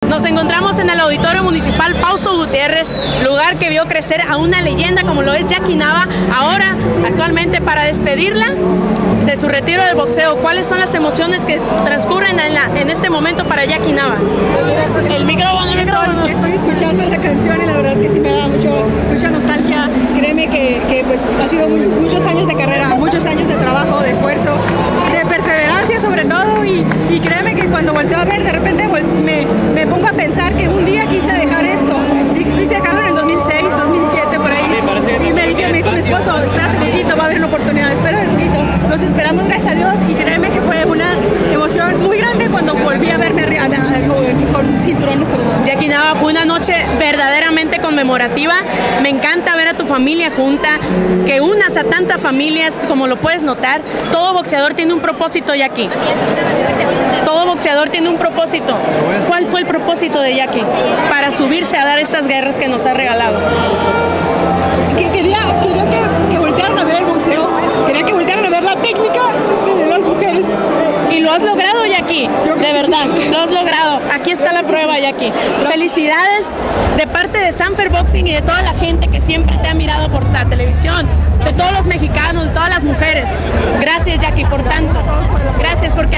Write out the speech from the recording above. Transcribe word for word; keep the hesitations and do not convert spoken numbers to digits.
Nos encontramos en el Auditorio Municipal Fausto Gutiérrez, lugar que vio crecer a una leyenda como lo es Jackie Nava. Ahora, actualmente, para despedirla de su retiro del boxeo, ¿cuáles son las emociones que transcurren en, la, en este momento para Jackie Nava? El micrófono, el micrófono. Estoy, estoy escuchando la canción y la verdad es que sí me da mucho, mucha nostalgia. Créeme que, que pues, ha sido muy, muchos años de carrera, muchos años de trabajo, de esfuerzo, de perseverancia sobre todo, y, y créeme que cuando volteo a ver, de repente me, me pongo a pensar que un día quise dejar esto. Quise dejarlo en el dos mil seis, dos mil siete, por ahí. Y me dije, me dijo mi esposo, espérate un poquito, va a haber una oportunidad, espérate un poquito. Nos esperamos, gracias a Dios, y créeme que fue una emoción muy grande cuando volví a verme a, a, con, con cinturón nuestro. Jackie Nava, fue una noche verdaderamente conmemorativa. Me encanta ver a tu familia junta, que unas a tantas familias, como lo puedes notar. Todo boxeador tiene un propósito, Jackie. Todo boxeador tiene un propósito. ¿Cuál fue el propósito de Jackie para subirse a dar estas guerras que nos ha regalado? Que quería, quería que, que voltearan a ver el boxeo, quería que voltearan a ver la técnica de las mujeres. Y lo has logrado, Jackie, de verdad, lo has logrado. Aquí está la prueba, Jackie. Felicidades de parte de Sanfer Boxing y de toda la gente que siempre te ha mirado por la televisión, de todos los mexicanos, de todas las mujeres. Gracias, Jackie, por tanto. Gracias por